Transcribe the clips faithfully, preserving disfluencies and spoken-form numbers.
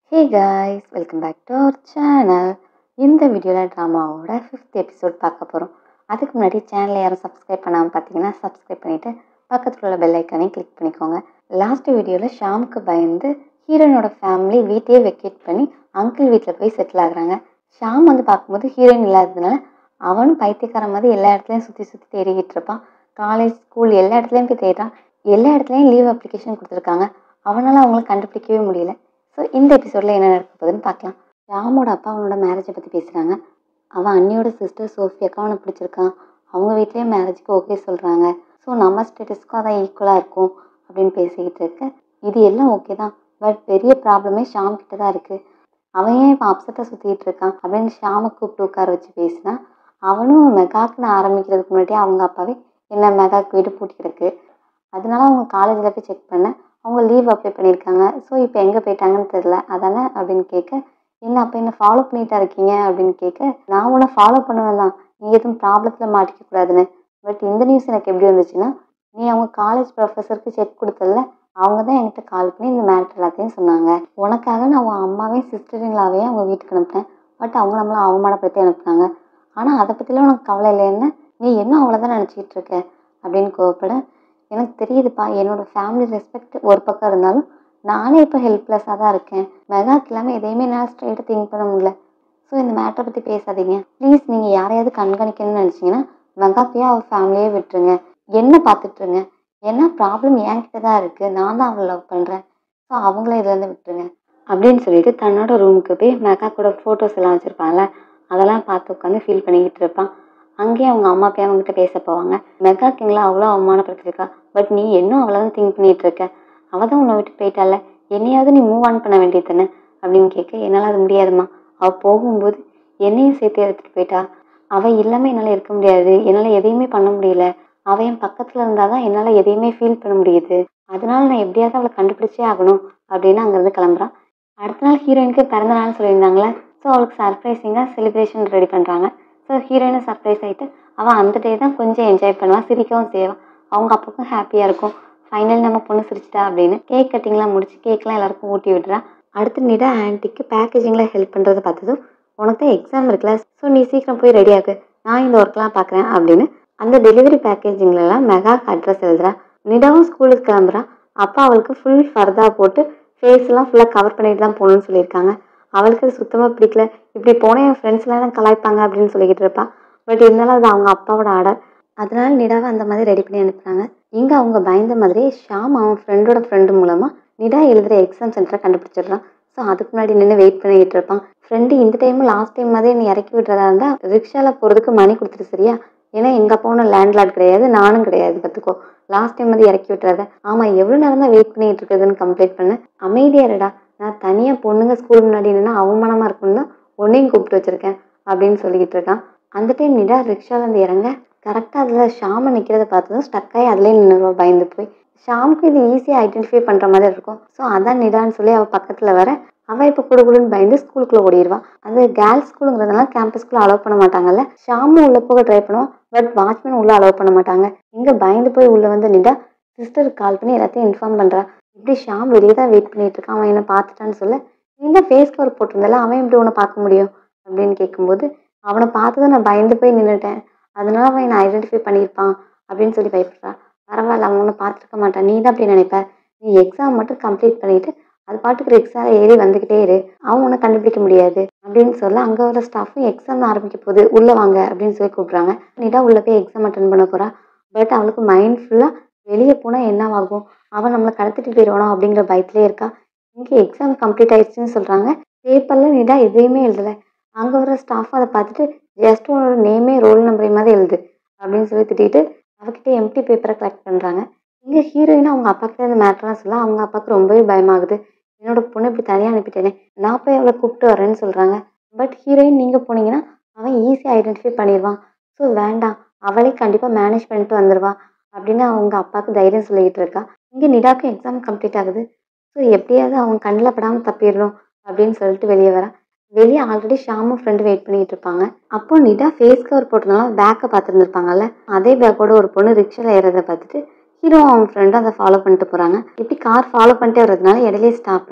Hey guys, welcome back to our channel. இந்த வீடியோவில் ட்ராமாவோட fifth episode பார்க்க போகிறோம். அதுக்கு முன்னாடி சேனலை யாரும் சப்ஸ்கிரைப் பண்ணாமல் பார்த்தீங்கன்னா சப்ஸ்கிரைப் பண்ணிவிட்டு பக்கத்தில் உள்ள பெல் ஐக்கானையும் கிளிக் பண்ணிக்கோங்க. லாஸ்ட் வீடியோவில் ஷாமுக்கு பயந்து ஹீரோயினோட ஃபேமிலி வீட்டையே வெக்கேட் பண்ணி அங்கிள் வீட்டில் போய் செட்டில் ஆகுறாங்க. ஷாம் வந்து பார்க்கும்போது ஹீரோயின் இல்லாததுனால அவனும் பைத்தியக்கார மாதிரி எல்லா இடத்துலையும் சுற்றி சுற்றி தேடிக்கிட்டு இருப்பான். காலேஜ் ஸ்கூல் எல்லா இடத்துலையும் போய் தேடுறான். எல்லா இடத்துலையும் லீவ் அப்ளிகேஷன் கொடுத்துருக்காங்க. அவனால் அவங்கள கண்டுபிடிக்கவே முடியல. ஸோ இந்த எபிசோடில் என்ன நடக்க போகுதுன்னு பார்க்கலாம். ஷாமோட அப்பா அவனோட மேரேஜை பற்றி பேசுகிறாங்க. அவன் அண்ணியோட சிஸ்டர் சோஃபியாக்கா அவனை பிடிச்சிருக்கான். அவங்க வீட்லேயே மேரேஜுக்கு ஓகே சொல்கிறாங்க. ஸோ நம்ம ஸ்டேட்டஸ்க்கும் அதான் ஈக்குவலாக இருக்கும் அப்படின்னு பேசிக்கிட்டு இருக்கு. இது எல்லாம் ஓகே தான், பட் பெரிய ப்ராப்ளமே ஷாம் கிட்ட தான் இருக்குது. அவன் ஏன் இப்போ அப்செட்டாக சுற்றிட்டு இருக்கான் அப்படின்னு ஷாமை கூப்பிட்டு உட்கார வச்சு பேசினா, அவனும் மெகாக்குன்னு ஆரம்பிக்கிறதுக்கு முன்னாடி அவங்க அப்பாவே என்ன மெகாக்கு வீடு பூட்டி கிடக்கு, அதனால அவங்க காலேஜில் போய் செக் பண்ண அவங்க லீவ் அப்ளை பண்ணியிருக்காங்க. ஸோ இப்போ எங்கே போயிட்டாங்கன்னு தெரில, அதானே அப்படின்னு கேட்க, என்ன அப்போ என்ன ஃபாலோ பண்ணிட்டா இருக்கீங்க அப்படின்னு கேட்க, நான் உன்னை ஃபாலோ பண்ணுவேன் தான், நீ எதுவும் ப்ராப்ளத்தில் மாட்டிக்க கூடாதுன்னு. பட் இந்த நியூஸ் எனக்கு எப்படி வந்துச்சுன்னா, நீ அவங்க காலேஜ் ப்ரொஃபஸருக்கு செக் கொடுத்தல, அவங்க தான் என்கிட்ட கால் பண்ணி இந்த மேட்டர் எல்லாத்தையும் சொன்னாங்க. உனக்காக நான் அவங்க அம்மாவே சிஸ்டரிங்களாவே அவங்க வீட்டுக்கு அனுப்பினேன். பட் அவங்க நம்மளை அவமானப்படுத்தி அனுப்புனாங்க. ஆனால் அதை பற்றிலாம் உனக்கு கவலை இல்லைன்னு நீ என்ன அவ்வளோதான் நினச்சிக்கிட்டு இருக்க அப்படின்னு கோவப்பட, எனக்கு தெரியுதுப்பா, என்னோட ஃபேமிலி ரெஸ்பெக்ட் ஒரு பக்கம் இருந்தாலும் நானே இப்போ ஹெல்ப்லெஸ்ஸாக தான் இருக்கேன். மெகாக்கு இல்லாமல் எதையுமே என்னால் ஸ்ட்ரெயிட்டாக திங்க் பண்ண முடியல. ஸோ இந்த மேட்டரை பற்றி பேசாதீங்க ப்ளீஸ். நீங்கள் யாரையாவது கண்காணிக்கணும்னு நினச்சிங்கன்னா மெகாக்கையே அவள் ஃபேமிலியே விட்டுருங்க, என்ன பார்த்துட்ருங்க. ஏன்னா ப்ராப்ளம் என்கிட்ட தான் இருக்குது, நான் தான் அவளை லவ் பண்ணுறேன். ஸோ அவங்கள இதுலேருந்து விட்டுருங்க அப்படின்னு சொல்லிட்டு தன்னோட ரூமுக்கு போய் மெகாக்கோட ஃபோட்டோஸ் எல்லாம் வச்சுருப்பாங்கல்ல, அதெல்லாம் பார்த்து உட்காந்து ஃபீல் பண்ணிக்கிட்டு இருப்பான். அங்கேயே அவங்க அம்மா போய் அவங்ககிட்ட பேச போவாங்க. மெகாக்கிங்களா அவ்வளோ அவமானப்படுத்திருக்கா, பட் நீ இன்னும் அவ்வளோ தான் திங்க் பண்ணிகிட்டு இருக்க, அவள் தான் உன்னை விட்டு போயிட்டால, என்னையாவது நீ மூவ் ஆன் பண்ண வேண்டியது தானே அப்படின்னு கேட்க, என்னால் அது முடியாதுமா, அவள் போகும்போது என்னையும் சேர்த்து எடுத்துகிட்டு போயிட்டா, அவள் இல்லாமல் என்னால் இருக்க முடியாது, என்னால் எதையுமே பண்ண முடியல, அவள் என் பக்கத்தில் இருந்தால் தான் என்னால் எதையுமே ஃபீல் பண்ண முடியுது, அதனால நான் எப்படியாவது அவளை கண்டுபிடிச்சே ஆகணும் அப்படின்னு அங்கேருந்து கிளம்புறான். அடுத்த நாள் ஹீரோயினுக்கு பிறந்த நாள்னு சொல்லியிருந்தாங்களே, ஸோ அவளுக்கு சர்ப்ரைசிங்காக செலிப்ரேஷன் ரெடி பண்ணுறாங்க. ஸோ ஹீரோயினை சர்ப்ரைஸ் ஆகிட்டு அவள் அந்த டே தான் கொஞ்சம் என்ஜாய் பண்ணுவான், சிரிக்கவும் செய்வான். அவங்க அப்பாவுக்கும் ஹாப்பியாக இருக்கும், ஃபைனல் நம்ம பொண்ணு சிரிச்சிட்டா அப்படின்னு. கேக் கட்டிங்லாம் முடிச்சு கேக்லாம் எல்லாருக்கும் ஊட்டி விட்டுறான். அடுத்து நிடா ஆன்ட்டிக்கு பேக்கேஜிங்கில் ஹெல்ப் பண்ணுறதை பார்த்ததும், உனக்கு தான் எக்ஸாம் இருக்குல்ல, ஸோ நீ சீக்கிரம் போய் ரெடி ஆகு, நான் இந்த ஒர்க்லாம் பார்க்குறேன் அப்படின்னு அந்த டெலிவரி பேக்கேஜிங்லலாம் மெகாக்கு அட்ரஸ் எழுதுறான். நிடாவும் ஸ்கூலுக்கு கிளம்புறான். அப்பா அவளுக்கு ஃபுல் ஃபர்தா போட்டு ஃபேஸ்லாம் ஃபுல்லாக கவர் பண்ணிட்டு தான் போகணுன்னு சொல்லியிருக்காங்க. அவளுக்கு அது சுத்தமாக பிடிக்கல. இப்படி போனால் என் ஃப்ரெண்ட்ஸ்லாம் கலாய்ப்பாங்க அப்படின்னு சொல்லிக்கிட்டு இருப்பான். பட் இருந்தாலும் அது அவங்க அப்பாவோட ஆர்டர், அதனால நிடாவை அந்த மாதிரி ரெடி பண்ணி அனுப்புகிறாங்க. இங்கே அவங்க பயந்த மாதிரி ஷாம் அவன் ஃப்ரெண்டோட ஃப்ரெண்டு மூலமாக நிடா எழுதுகிற எக்ஸாம் சென்டரை கண்டுபிடிச்சிடுறான். ஸோ அதுக்கு முன்னாடி நின்று வெயிட் பண்ணிக்கிட்டு இருப்பான். ஃப்ரெண்டு இந்த டைமும் லாஸ்ட் டைம் மாதிரி நீ இறக்கி விட்டுறதா இருந்தால் ரிக்ஷாவில் போகிறதுக்கு மணி கொடுத்துட்டு சரியா, ஏன்னா எங்கள் அப்பாவும் லேண்ட்லார்ட் கிடையாது, நானும் கிடையாது, பார்த்துக்கோ, லாஸ்ட் டைம் மாதிரி இறக்கி விட்டுறாத. ஆமாம், எவ்வளோ நேரம் தான் வெயிட் பண்ணிகிட்டு இருக்குதுன்னு கம்ப்ளைண்ட் பண்ண, அமைதியாருடா, நான் தனியாக பொண்ணுங்க ஸ்கூல் முன்னாடி நின்னா அவமானமாக இருக்குன்னு தான் ஒன்றையும் கூப்பிட்டு வச்சுருக்கேன் அப்படின்னு சொல்லிக்கிட்டு இருக்கான். அந்த டைம் நிடா ரிக்ஷாலேருந்து இறங்க கரெக்டாக அதில் ஷாமை நிற்கிறத பார்த்ததும் ஸ்டக்காகி அதிலே நின்று பயந்து போய், ஷாமுக்கு இது ஈஸியாக ஐடென்டிஃபை பண்ணுற மாதிரி இருக்கும். ஸோ அதான் நிடான்னு சொல்லி அவள் பக்கத்தில் வர, அவள் இப்போ குடுகுடுன்னு பயந்து ஸ்கூலுக்குள்ளே ஓடிடுவான். அது கேர்ள்ஸ் ஸ்கூலுங்கிறதுனால கேம்பஸ்குள்ளே அலோவ் பண்ண மாட்டாங்கல்ல. ஷாமும் உள்ளே போக ட்ரை பண்ணுவான், பட் வாட்ச்மேன் உள்ளே அலோவ் பண்ண மாட்டாங்க. இங்கே பயந்து போய் உள்ளே வந்து நிடா சிஸ்டருக்கு கால் பண்ணி எல்லாத்தையும் இன்ஃபார்ம் பண்ணுறான். இப்படி ஷாம் வெளியே தான் வெயிட் பண்ணிட்டு இருக்கான், அவன் என்னை பார்த்துட்டான்னு சொல்ல, நீ தான் ஃபேஸ் கவர் போட்டிருந்தால, அவன் எப்படி உன்னை பார்க்க முடியும் அப்படின்னு கேட்கும்போது, அவனை பார்த்ததும் நான் பயந்து போய் நின்றுட்டேன், அதனால அவன் என்னை ஐடென்டிஃபை பண்ணியிருப்பான் அப்படின்னு சொல்லி பயப்படுறான். பரவாயில்ல, அவன் உன்னை பார்த்துருக்க மாட்டான், நீ தான் அப்படி நினைப்ப, நீ எக்ஸாம் மட்டும் கம்ப்ளீட் பண்ணிவிட்டு அது பாட்டுக்கு ரிக்ஸாவில் ஏறி வந்துக்கிட்டே இரு, அவன் உன்னை கண்டுபிடிக்க முடியாது அப்படின்னு சொல்ல, அங்கே வர ஸ்டாஃபும் எக்ஸாம் ஆரம்பிக்க போகுது, உள்ளே வாங்க அப்படின்னு சொல்லி கூப்பிட்றாங்க. நீடா உள்ளே போய் எக்ஸாம் அட்டன் பண்ண போகிறா. பட் அவளுக்கு மைண்ட் ஃபுல்லாக வெளியே போனால் என்ன ஆகும், அவன் நம்மளை கடத்திட்டு போயிடுவானோ அப்படிங்கிற பயத்திலே இருக்கா. இங்கே எக்ஸாம் கம்ப்ளீட் ஆயிடுச்சுன்னு சொல்கிறாங்க. பேப்பரில் நிடா எதையுமே எழுதலை. அங்கே வர ஸ்டாஃப் அதை பார்த்துட்டு ஜஸ்ட் உன்னோட நேமே ரோல் நம்பரே மாதிரி எழுது அப்படின்னு சொல்லி திட்டிட்டு அவகிட்ட எம்டி பேப்பரை கலெக்ட் பண்ணுறாங்க. இங்கே ஹீரோயினும் அவங்க அப்பா கிட்ட இந்த மேட்டர்லாம் சொல்ல, அவங்க அப்பாவுக்கு ரொம்பவே பயமாகுது. என்னோட பொண்ணு இப்படி தனியாக அனுப்பிட்டேனே, நான் போய் அவளை கூப்பிட்டு வரேன்னு சொல்கிறாங்க. பட் ஹீரோயின் நீங்கள் போனீங்கன்னா அவன் ஈஸியாக ஐடென்டிஃபை பண்ணிடுவான், ஸோ வேண்டாம், அவளே கண்டிப்பாக மேனேஜ் பண்ணிட்டு வந்துடுவா அப்படின்னு அவங்க அப்பாவுக்கு தைரியம் சொல்லிக்கிட்டு இருக்கா. இங்கே நிடாக்கு எக்ஸாம் கம்ப்ளீட் ஆகுது. ஸோ எப்படியாவது அவங்க கண்ணில் படாமல் தப்பிடணும் அப்படின்னு சொல்லிட்டு வெளியே வரா. வெளியே ஆல்ரெடி ஷாமும் ஃப்ரெண்டு வெயிட் பண்ணிட்டு இருப்பாங்க. அப்போ நிடா ஃபேஸ் கவர் போட்டதுனால பேக்கை பார்த்துருந்துருப்பாங்கல்ல, அதே பேக்கோட ஒரு பொண்ணு ரிக்ஷாவில் ஏறதை பார்த்துட்டு ஹீரோ அவன் ஃப்ரெண்டும் அதை ஃபாலோ பண்ணிட்டு போகிறாங்க. இப்படி கார் ஃபாலோ பண்ணிட்டே வர்றதுனால இடையிலே ஸ்டாப் பண்ணி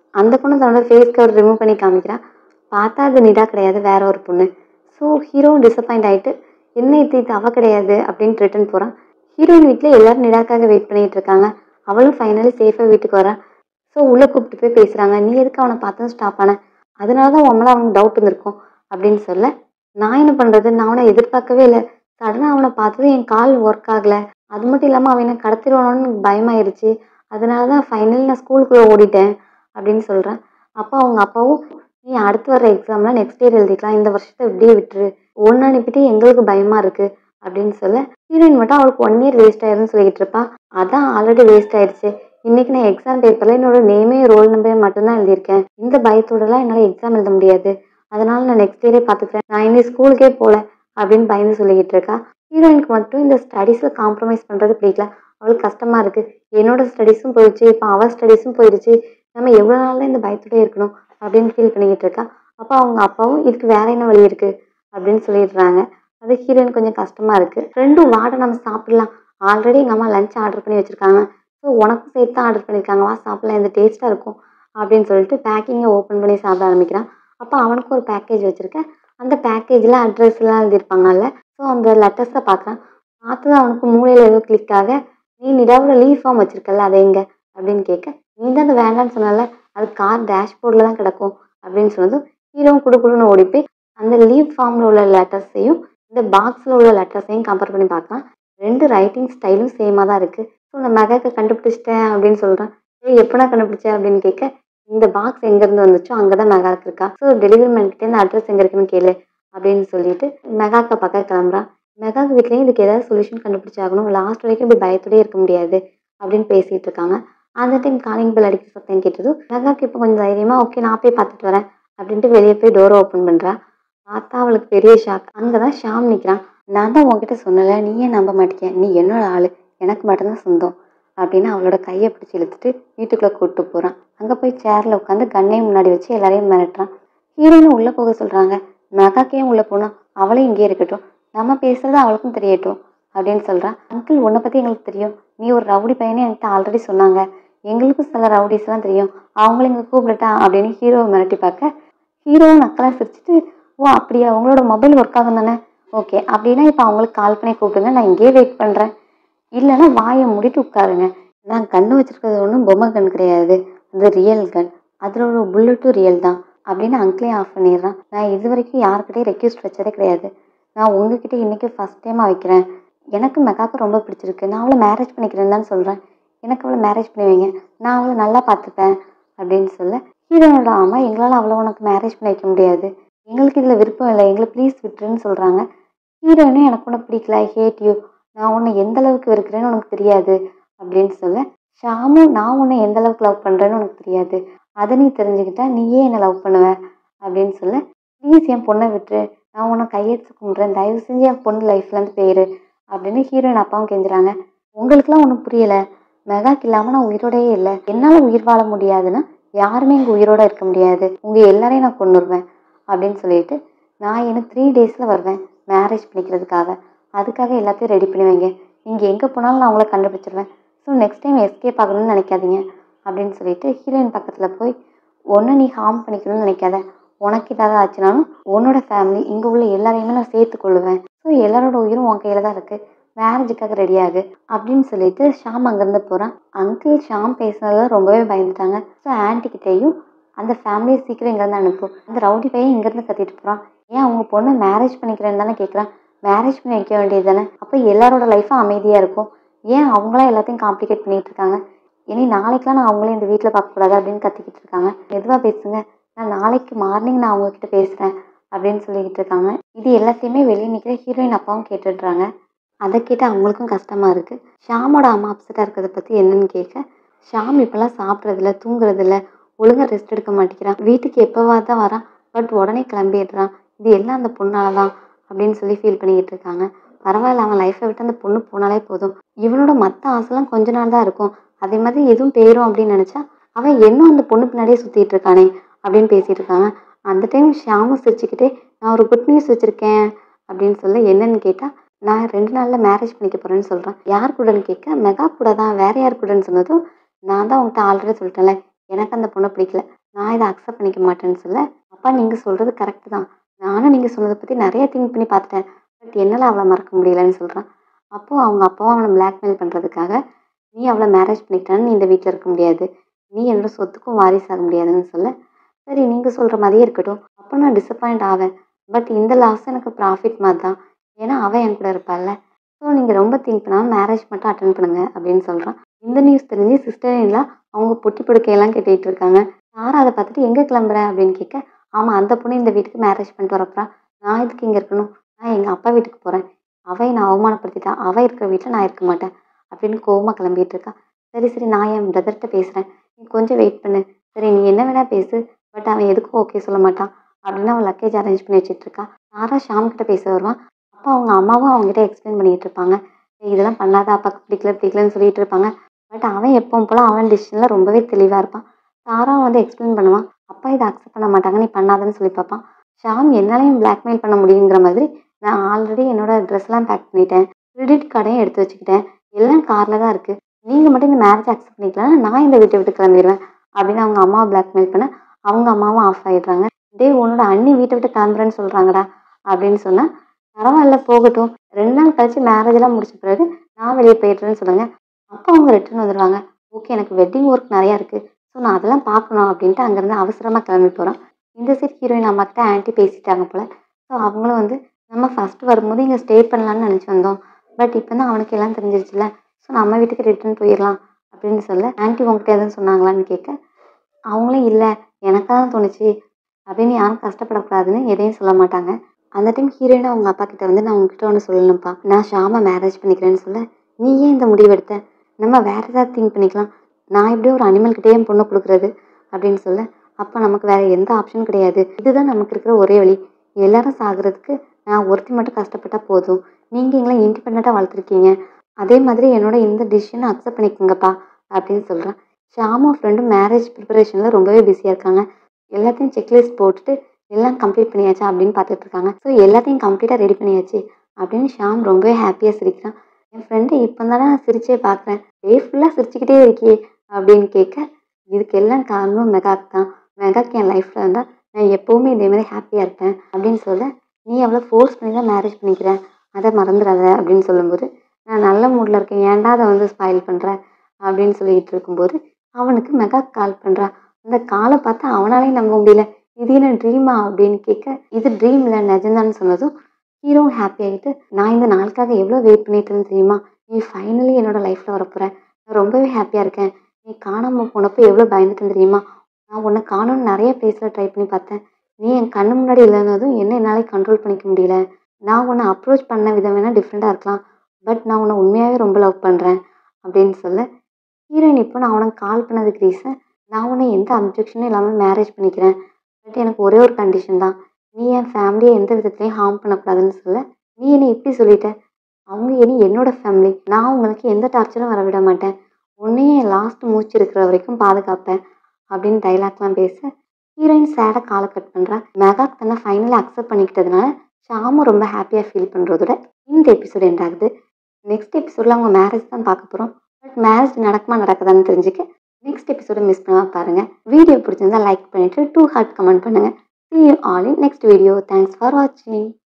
அந்த பொண்ணு தன்னோட ஃபேஸ் கவர் ரிமூவ் பண்ணி காமிக்கிறா. பார்த்தா அது நிதா கிடையாது, வேற ஒரு பொண்ணு. ஸோ ஹீரோவும் டிசப்பாயிண்ட் ஆகிட்டு என்ன இது இது அவ கிடையாது அப்படின்ட்டு ரிட்டன் போகிறான். ஹீரோயின் வீட்டில் எல்லாரும் நிதாக்காக வெயிட் பண்ணிட்டு இருக்காங்க. அவளும் ஃபைனலி சேஃபாக வீட்டுக்கு வரான். ஸோ உள்ளே கூப்பிட்டு போய் பேசுகிறாங்க. நீ எதுக்கு அவனை பார்த்ததும் ஸ்டாப் ஆன? அதனால தான் உன் மேலே அவனுக்கு டவுட் இருந்திருக்கும் அப்படின்னு சொல்ல, நான் என்ன பண்ணுறது, நான் அவனை எதிர்பார்க்கவே இல்லை. சடனாக அவனை பார்த்ததும் என் கால் ஒர்க் ஆகலை. அது மட்டும் இல்லாமல் அவனை கடத்திடுவானோன்னு எனக்கு பயமாயிருச்சு. அதனால தான் ஃபைனலி நான் ஸ்கூலுக்குள்ளே ஓடிட்டேன் அப்படின்னு சொல்கிறேன். அப்போ அவங்க அப்பாவும், நீ அடுத்து வர எக்ஸாம்லாம் நெக்ஸ்ட் இயர் எழுதிக்கலாம், இந்த வருஷத்தை இப்படியே விட்டுரு, ஒன்று அனுப்பிட்டு எங்களுக்கு பயமாக இருக்குது அப்படின்னு சொல்ல, ஹீரோயின் மட்டும் அவளுக்கு ஒன் இயர் வேஸ்ட் ஆயிருன்னு சொல்லிக்கிட்டு இருப்பா. அதான் ஆல்ரெடி வேஸ்ட் ஆயிடுச்சு. இன்னைக்கு நான் எக்ஸாம் பேப்பரில் என்னோட நேமே ரோல் நம்பர் மட்டும்தான் எழுதியிருக்கேன். இந்த பயத்தோடலாம் என்னால் எக்ஸாம் எழுத முடியாது. அதனால நான் நெக்ஸ்ட் இயரே பார்த்துக்கிறேன், நான் இனி ஸ்கூலுக்கே போகல அப்படின்னு பயந்து சொல்லிக்கிட்டு இருக்கா. ஹீரோயினுக்கு மட்டும் இந்த ஸ்டடீஸில் காம்ப்ரமைஸ் பண்ணுறது பிடிக்கல. அவளுக்கு கஷ்டமாக இருக்குது. என்னோட ஸ்டடீஸும் போயிடுச்சு, இப்போ அவள் ஸ்டடீஸும் போயிடுச்சு, நம்ம எவ்வளோ நாள் தான் இந்த பயத்தோடய இருக்கணும் அப்படின்னு ஃபீல் பண்ணிக்கிட்டு இருக்கா. அப்போ அவங்க அப்பாவும் இதுக்கு வேற என்ன வழி இருக்குது அப்படின்னு சொல்லிடுறாங்க. அது ஹீரோயின் கொஞ்சம் கஷ்டமாக இருக்குது. ஃப்ரெண்டும் வாட நம்ம சாப்பிடலாம், ஆல்ரெடி எங்கள் அம்மா லஞ்ச் ஆர்டர் பண்ணி வச்சுருக்காங்க, ஸோ உனக்கும் சேர்த்து தான் ஆர்டர் பண்ணியிருக்காங்க, வா சாப்பிடலாம், இந்த டேஸ்ட்டாக இருக்கும் அப்படின்னு சொல்லிட்டு பேக்கிங்கை ஓப்பன் பண்ணி சாப்பிட ஆரம்பிக்கிறான். அப்போ அவனுக்கு ஒரு பேக்கேஜ் வச்சுருக்கேன். அந்த பேக்கேஜில் அட்ரஸ்லாம் எழுதியிருப்பாங்கல்ல, ஸோ அந்த லெட்டர்ஸை பார்க்குறான். பார்த்து அவனுக்கு மூளையில் ஏதோ கிளிக் ஆக, நீ நிடாவோட லீவ் ஃபார்ம் வச்சுருக்கல அதை எங்கே அப்படின்னு கேட்க, நீ தான் அந்த வேண்டான்னு சொன்னால, அது கார் டேஷ்போர்டில் தான் கிடக்கும் அப்படின்னு சொன்னதும் ஹீரோவும் குடுக்குடுன்னு ஓடி போய் அந்த லீவ் ஃபார்மில் உள்ள லெட்டர்ஸையும் இந்த பாக்ஸில் உள்ள லெட்டர்ஸையும் கம்பேர் பண்ணி பார்க்கலாம். ரெண்டு ரைட்டிங் ஸ்டைலும் சேமாக தான் இருக்குது. ஸோ நான் மெகாக்கை கண்டுபிடிச்சிட்டேன் அப்படின்னு சொல்கிறேன். ஏ எப்படா கண்டுபிடிச்சேன் அப்படின்னு கேட்க, இந்த பாக்ஸ் எங்கேருந்து வந்துச்சோ அங்கே தான் மெகாக்கு இருக்கா, ஸோ டெலிவரி மேன்கிட்டே இந்த அட்ரஸ் எங்கே இருக்குன்னு கேளு அப்படின்னு சொல்லிட்டு மெகாக்கை பார்க்க கிளம்புறான். மெகாக்கு வீட்லேயும் இதுக்கு ஏதாவது சொல்யூஷன் கண்டுபிடிச்சாகணும், லாஸ்ட் வரைக்கும் இப்படி பயத்தோடய இருக்க முடியாது அப்படின்னு பேசிகிட்டு இருக்காங்க. அந்த டைம் காலிங் பெல் அடிக்க சத்தம் கேட்டதும் மெகாக்கு இப்போ கொஞ்சம் தைரியமாக, ஓகே நான் போய் பார்த்துட்டு வரேன் அப்படின்ட்டு வெளியே போய் டோரை ஓப்பன் பண்ணுறா. பார்த்தா அவளுக்கு பெரிய ஷாக். அங்கே தான் ஷாம் நிற்கிறான். நான் தான் உங்ககிட்ட சொன்னல, நீ ஏன் நம்ப மாட்டேங்க, நீ என்னோட ஆள், எனக்கு மட்டும்தான் சொந்தம் அப்படின்னு அவளோட கையை பிடிச்சி இழுத்துட்டு வீட்டுக்குள்ளே கூப்பிட்டு போகிறான். அங்கே போய் சேரில் உட்காந்து கண்ணையும் முன்னாடி வச்சு எல்லாரையும் மிரட்டுறான். ஹீரோயினும் உள்ளே போக சொல்கிறாங்க. மெகாக்கையும் உள்ளே போனோம், அவளும் இங்கே இருக்கட்டும், நம்ம பேசுறது அவளுக்கும் தெரியட்டும் அப்படின்னு சொல்கிறான். அங்கிள் உன்னை பற்றி எங்களுக்கு தெரியும், நீ ஒரு ரவுடி பையனே என்கிட்ட ஆல்ரெடி சொன்னாங்க, எங்களுக்கும் சில ரவுடிஸ்லாம் தெரியும், அவங்களும் இங்கே கூப்பிடட்டா அப்படின்னு ஹீரோவை மிரட்டி பார்க்க, ஹீரோவும் நக்கலாக சிரிச்சிட்டு, ஓ அப்படியா, உங்களோட மொபைல் ஒர்க் ஆகும் தானே, ஓகே அப்படின்னா இப்போ அவங்களுக்கு கால் பண்ணி கூப்பிடுங்க, நான் இங்கேயே வெயிட் பண்ணுறேன், இல்லைன்னா வாயை மூடிட்டு உட்காருங்க, நான் கன்று வச்சுருக்கிறது ஒன்றும் பொம்மை கன் கிடையாது, அது ரியல் கன், அதில் ஒரு புல்லட்டும் ரியல் தான் அப்படின்னு அங்கிளையும் ஆஃப் பண்ணிடுறான். நான் இது வரைக்கும் யாருக்கிட்டையும் ரெக்யூஸ்ட் வச்சதே கிடையாது, நான் உங்ககிட்ட இன்றைக்கி ஃபஸ்ட் டைமாக வைக்கிறேன், எனக்கு மெகாவுக்கு ரொம்ப பிடிச்சிருக்கு, நான் அவளை மேரேஜ் பண்ணிக்கிறேன்னு தான் சொல்கிறேன், எனக்கு அவளை மேரேஜ் பண்ணி வைங்க, நான் அவளை நல்லா பார்த்துப்பேன் அப்படின்னு சொல்ல, ஹீரோனோட ஆமாம் எங்களால் அவளை உனக்கு மேரேஜ் பண்ணி வைக்க முடியாது, எங்களுக்கு இதில் விருப்பம் இல்லை, எங்களை ப்ளீஸ் விட்டுருன்னு சொல்கிறாங்க. ஹீரோயினும் எனக்கு ஒன்று பிடிக்கல, ஹேட் யூ, நான் உன்னை எந்த அளவுக்கு இருக்கிறேன்னு உனக்கு தெரியாது அப்படின்னு சொல்ல, ஷாமும் நான் உன்னை எந்த அளவுக்கு லவ் பண்ணுறேன்னு உனக்கு தெரியாது, அதை நீ தெரிஞ்சுக்கிட்டா நீயே என்னை லவ் பண்ணுவ அப்படின்னு சொல்ல, ப்ளீஸ் என் பொண்ணை விட்டுரு, நான் உன்னை கையெடுத்து கும்பிட்றேன், தயவு செஞ்சு என் பொண்ணு லைஃப்லேருந்து போயிரு அப்படின்னு ஹீரோயின் அப்பாவும் கெஞ்சுறாங்க. உங்களுக்குலாம் ஒன்றும் புரியலை, மெகாக்கு இல்லாமல் நான் உயிரோடையே இல்லை, என்னால் உயிர் வாழ முடியாதுன்னா யாருமே இங்கே உயிரோட இருக்க முடியாது, உங்கள் எல்லாரையும் நான் கொண்டுருவேன் அப்படின்னு சொல்லிட்டு, நான் இன்னும் த்ரீ டேஸில் வருவேன் மேரேஜ் பண்ணிக்கிறதுக்காக, அதுக்காக எல்லாத்தையும் ரெடி பண்ணி வைங்க, நீங்கள் எங்கே போனாலும் நான் உங்களை கண்டுபிடிச்சிருவேன், ஸோ நெக்ஸ்ட் டைம் எஸ்கேப் ஆகணும்னு நினைக்காதீங்க அப்படின்னு சொல்லிட்டு ஹீரோயின் பக்கத்தில் போய், ஒன்று நீ ஹார்ம் பண்ணிக்கணும்னு நினைக்காத, உனக்கு ஏதாவது ஆச்சுனாலும் உன்னோட ஃபேமிலி இங்கே உள்ள எல்லாரையுமே நான் சேர்த்து கொள்ளுவேன், ஸோ எல்லாரோட உயிரும் உன் கையில் தான் இருக்குது, மேரேஜுக்காக ரெடியாகு அப்படின்னு சொல்லிட்டு ஷாம் அங்கேருந்து போகிறான். அங்கிள் ஷாம் பேசுனதில் ரொம்பவே பயந்துட்டாங்க. ஸோ ஆன்ட்டிக்கிட்டேயும் அந்த ஃபேமிலியை சீக்கிரம் இங்கேருந்து அனுப்பும், அந்த ரவுடி பையன் இங்கேருந்து கத்திட்டு போகிறான், ஏன் அவங்க பொண்ணு மேரேஜ் பண்ணிக்கிறேன்னு தானே கேட்குறான், மேரேஜ் பண்ணி வைக்க வேண்டியது தானே, அப்போ எல்லாரோட லைஃப்பும் அமைதியாக இருக்கும், ஏன் அவங்களாம் எல்லாத்தையும் காம்ப்ளிகேட் பண்ணிகிட்டு இருக்காங்க, இனி நாளைக்கெலாம் நான் அவங்களே இந்த வீட்டில் பார்க்கக்கூடாது அப்படின்னு கத்திக்கிட்டு இருக்காங்க, மெதுவாக பேசுங்க, நான் நாளைக்கு மார்னிங் நான் அவங்கக்கிட்ட பேசுகிறேன் அப்படின்னு சொல்லிக்கிட்டு இருக்காங்க. இது எல்லாத்தையுமே வெளியே நிற்கிற ஹீரோயின் அப்பாவும் கேட்டுடுறாங்க. அதை கேட்டு அவங்களுக்கும் கஷ்டமாக இருக்குது. ஷாமோட அம்மா அப்செட்டாக இருக்கிறத பற்றி என்னன்னு கேட்க, ஷாம் இப்போல்லாம் சாப்பிட்றதில்ல, தூங்குறதில்ல, ஒழுங்காக ரெஸ்ட் எடுக்க மாட்டேங்கிறான், வீட்டுக்கு எப்போவாது தான் வரான், பட் உடனே கிளம்பிடுறான், இது எல்லாம் அந்த பொண்ணால தான் அப்படின்னு சொல்லி ஃபீல் பண்ணிக்கிட்டு இருக்காங்க. பரவாயில்ல, அவன் லைஃப்பை விட்டு அந்த பொண்ணு போனாலே போதும், இவனோட மற்ற ஆசைலாம் கொஞ்ச நாள் தான் இருக்கும், அதே மாதிரி எதுவும் போயிடும் அப்படின்னு நினச்சா அவன் இன்னும் அந்த பொண்ணு பின்னாடியே சுற்றிட்டு இருக்கானே அப்படின்னு பேசிகிட்டு இருக்காங்க. அந்த டைம் ஷாமும் சிரிச்சுக்கிட்டே, நான் ஒரு குட் நியூஸ் வச்சுருக்கேன் அப்படின்னு சொல்ல, என்னன்னு கேட்டால், நான் ரெண்டு நாளில் மேரேஜ் பண்ணிக்க போகிறேன்னு சொல்கிறேன். யார் கூடன்னு கேட்க, மெகா கூட தான், வேறு யார் கூடன்னு சொன்னதும், நான் தான் உங்கள்கிட்ட ஆல்ரெடி சொல்லிட்டேன்ல, எனக்கு அந்த பொண்ணை பிடிக்கல, நான் இதை அக்செப்ட் பண்ணிக்க மாட்டேன்னு சொல்ல, அப்பா நீங்கள் சொல்கிறது கரெக்டு தான், நானும் நீங்கள் சொன்னதை பற்றி நிறைய திங்க் பண்ணி பார்த்துட்டேன், பட் என்னால் அவளை மறக்க முடியலன்னு சொல்கிறான். அப்போது அவங்க அப்பாவும் அவனை பிளாக்மெயில் பண்ணுறதுக்காக, நீ அவளை மேரேஜ் பண்ணிக்கிட்டான்னு நீ இந்த வீட்டில் இருக்க முடியாது, நீ என்னோட சொத்துக்கும் வாரிசாக முடியாதுன்னு சொல்ல, சரி நீங்கள் சொல்கிற மாதிரியே இருக்கட்டும், அப்போ நான் டிசப்பாயிண்ட் ஆவேன், பட் இந்த லாஸ் எனக்கு ப்ராஃபிட் மாதிரி தான், ஏன்னா அவன் என் கூட இருப்பாள்ல. ஸோ நீங்கள் ரொம்ப திங்க் பண்ணாமல் மேரேஜ் மட்டும் அட்டன் பண்ணுங்க அப்படின்னு சொல்கிறான். இந்த நியூஸ் தெரிஞ்சு சிஸ்டர் எல்லாம் அவங்க பொட்டி படுக்கையெல்லாம் கேட்டுகிட்டு இருக்காங்க. யாரும் அதை பார்த்துட்டு எங்கே கிளம்புறேன் அப்படின்னு கேட்க, ஆமாம் அந்த பொண்ணு இந்த வீட்டுக்கு மேரேஜ் பண்ணிட்டு வரப்பா, நான் இதுக்கு இங்கே இருக்கணும், நான் எங்கள் அப்பா வீட்டுக்கு போகிறேன், அவை நான் அவமானப்படுத்திட்டா, அவள் இருக்கிற வீட்டில் நான் இருக்க மாட்டேன் அப்படின்னு கோவமாக கிளம்பிட்டு இருக்கா. சரி சரி நான் என் பிரதர்கிட்ட பேசுகிறேன், நீ கொஞ்சம் வெயிட் பண்ணு, சரி நீ என்ன வேணால் பேசு, பட் அவன் எதுக்கும் ஓகே சொல்ல மாட்டான் அப்படின்னு அவன் லக்கேஜ் அரேஞ்ச் பண்ணி வச்சுட்டு இருக்கா. யாரா ஷாம் கிட்ட பேச வருவான். அப்போ அவங்க அம்மாவும் அவங்ககிட்ட எக்ஸ்பிளைன் பண்ணிகிட்டு இருப்பாங்க, இதெல்லாம் பண்ணாத, அப்பாவுக்கு பிடிக்கல பிடிக்கலன்னு சொல்லிட்டு இருப்பாங்க. பட் அவன் எப்பவும் போல் அவன் டிசிஷனில் ரொம்பவே தெளிவாக இருப்பான். சாரா வந்து எக்ஸ்பிளைன் பண்ணுவான், அப்பா இதை அக்செப்ட் பண்ண மாட்டாங்க, நீ பண்ணாதன்னு சொல்லி பார்ப்பான். ஷாம் என்னாலையும் பிளாக்மெயில் பண்ண முடியுங்கிற மாதிரி, நான் ஆல்ரெடி என்னோட ட்ரெஸ்லாம் பேக் பண்ணிட்டேன், கிரெடிட் கார்டையும் எடுத்து வச்சுக்கிட்டேன், எல்லாம் காரில் தான் இருக்குது, நீங்கள் மட்டும் இந்த மேரேஜ் அக்செப்ட் பண்ணிக்கலாம், நான் இந்த வீட்டை விட்டு கிளம்பிடுவேன் அப்படின்னு அவங்க அம்மாவை பிளாக்மெயில் பண்ண அவங்க அம்மாவும் ஆஃப் ஆகிடுறாங்க. டே உன்னோட அண்ணி வீட்டை விட்டு கிளம்புறேன்னு சொல்கிறாங்கடா அப்படின்னு சொன்னால், பரவாயில்ல போகட்டும், ரெண்டு நாள் கழிச்சு மேரேஜெலாம் முடிச்ச பிறகு நான் வெளியே போயிடுறேன்னு சொல்லுங்கள். அப்போ அவங்க ரிட்டர்ன் வந்துடுவாங்க. ஓகே எனக்கு வெட்டிங் ஒர்க் நிறையா இருக்குது, ஸோ நான் அதெல்லாம் பார்க்கணும் அப்படின்ட்டு அங்கேருந்து அவசரமாக கிளம்பி போகிறான். இந்த சைட் ஹீரோயின் அம்மாக்கிட்ட ஆன்ட்டி பேசிட்டாங்க போல். ஸோ அவங்களும் வந்து நம்ம ஃபஸ்ட்டு வரும்போது இங்கே ஸ்டே பண்ணலான்னு நினச்சி வந்தோம், பட் இப்போ தான் அவனுக்கு எல்லாம் தெரிஞ்சிருச்சுல, ஸோ நம்ம வீட்டுக்கு ரிட்டர்ன் போயிடலாம் அப்படின்னு சொல்ல, ஆன்ட்டி உங்ககிட்ட எதுவும் சொன்னாங்களான்னு கேட்க, அவங்களும் இல்லை எனக்காக தான் தோணுச்சு அப்படின்னு யாரும் கஷ்டப்படக்கூடாதுன்னு எதையும் சொல்ல மாட்டாங்க. அந்த டைம் ஹீரோயினும் அவங்க அப்பா கிட்ட வந்து, நான் உங்ககிட்ட ஒன்று சொல்லணும்ப்பா, நான் ஷாமை மேரேஜ் பண்ணிக்கிறேன்னு சொல்ல, நீ ஏன் இந்த முடிவு எடுத்த, நம்ம வேறு ஏதாவது திங்க் பண்ணிக்கலாம், நான் எப்படியும் ஒரு அனிமல்கிட்டே என் பொண்ணு கொடுக்குறது அப்படின்னு சொல்ல, அப்போ நமக்கு வேறு எந்த ஆப்ஷனும் கிடையாது, இதுதான் நமக்கு இருக்கிற ஒரே வழி, எல்லாரும் சாகிறதுக்கு நான் ஒருத்தி மட்டும் கஷ்டப்பட்டால் போதும், நீங்கள் எங்களை இண்டிபெண்ட்டாக வளர்த்துருக்கீங்க, அதே மாதிரி என்னோட இந்த டிசிஷனை அக்செப்ட் பண்ணிக்கோங்கப்பா அப்படின்னு சொல்கிறேன். ஷாமும் ஃப்ரெண்டும் மேரேஜ் ப்ரிப்பரேஷனில் ரொம்பவே பிஸியாக இருக்காங்க. எல்லாத்தையும் செக்லிஸ்ட் போட்டுட்டு எல்லாம் கம்ப்ளீட் பண்ணியாச்சா அப்படின்னு பார்த்துட்டு இருக்காங்க. ஸோ எல்லாத்தையும் கம்ப்ளீட்டாக ரெடி பண்ணியாச்சு அப்படின்னு ஷாம் ரொம்பவே ஹாப்பியாக சிரிக்கிறான். என் ஃப்ரெண்டு இப்போ தானே நான் சிரிச்சே பார்க்குறேன், டே ஃபுல்லாக சிரிச்சுக்கிட்டே இருக்கியே அப்படின்னு கேட்க, இதுக்கு எல்லாம் காரணம் மெகாக் தான், மெகாக் என் லைஃப்பில் இருந்தால் நான் எப்போவுமே இதே மாதிரி ஹாப்பியாக இருப்பேன் அப்படின்னு சொல்ல, நீ அவ்வளோ ஃபோர்ஸ் பண்ணி தான் மேரேஜ் பண்ணிக்கிறேன், அதை மறந்துடாத அப்படின்னு சொல்லும்போது, நான் நல்ல மூடில் இருக்கேன், ஏன்டா அதை வந்து ஸ்பாயில் பண்ணுறேன் அப்படின்னு சொல்லிகிட்டு இருக்கும்போது அவனுக்கு மெகாக் கால் பண்ணுறான். அந்த காலை பார்த்து அவனாலையும் நம்ப முடியல, இது என்ன ட்ரீமா அப்படின்னு கேட்க, இது ட்ரீம் இல்லை நிஜம்தான்னு சொன்னதும் ஹீரோவும் ஹாப்பி ஆகிட்டு, நான் இந்த நாளுக்காக எவ்வளோ வெயிட் பண்ணிட்டேன்னு தெரியுமா, நீ ஃபைனலி என்னோட லைஃப்பில் வரப்போகிறேன், நான் ரொம்பவே ஹாப்பியாக இருக்கேன், நீ காணாமல் போனப்போ எவ்வளோ பயந்துட்டேன்னு தெரியுமா, நான் உன்னை காணணும்னு நிறைய பிளேஸில் ட்ரை பண்ணி பார்த்தேன், நீ என் கண்ணு முன்னாடி இல்லைன்னதும் என்ன என்னாலே கண்ட்ரோல் பண்ணிக்க முடியல, நான் உன்னை அப்ரோச் பண்ண விதம் வேணால் டிஃப்ரெண்ட்டாக இருக்கலாம், பட் நான் உன்னை உண்மையாகவே ரொம்ப லவ் பண்ணுறேன் அப்படின்னு சொல்ல, ஹீரோயின் இப்போ நான் உனக்கு கால் பண்ணதுக்கு ரீசன், நான் உன்னை எந்த அப்ஜெக்ஷனும் இல்லாமல் மேரேஜ் பண்ணிக்கிறேன், பட் எனக்கு ஒரே ஒரு கண்டிஷன் தான், நீ என் ஃபேமிலியை எந்த விதத்துலையும் ஹார்ம் பண்ணக்கூடாதுன்னு சொல்ல, நீ என்னை இப்படி சொல்லிட்ட, அவங்க இனி என்னோட ஃபேமிலி, நான் உங்களுக்கு எந்த டார்ச்சரும் வர விட மாட்டேன், உன்னையே என் லாஸ்ட் மூச்சு இருக்கிற வரைக்கும் பாதுகாப்பேன் அப்படின்னு டைலாக்லாம் பேச, ஹீரோயின் சேடாக காலை கட் பண்ணுறா. மெகாக் தன்னை ஃபைனலாக அக்செப்ட் பண்ணிக்கிட்டதுனால ஷாமும் ரொம்ப ஹாப்பியாக ஃபீல் பண்ணுறதோட இந்த எபிசோட் எண்ட் ஆகுது. நெக்ஸ்ட் எபிசோடில் அவங்க மேரேஜ் தான் பார்க்க போகிறோம், பட் மேரேஜ் நடக்குமா நடக்குதான்னு தெரிஞ்சுக்க நெக்ஸ்ட் எபிசோட மிஸ் பண்ணாமல் பாருங்கள். வீடியோ பிடிச்சிருந்தா லைக் பண்ணிவிட்டு டூ ஹார்ட் கமெண்ட் பண்ணுங்கள். See you all in next video. Thanks for watching.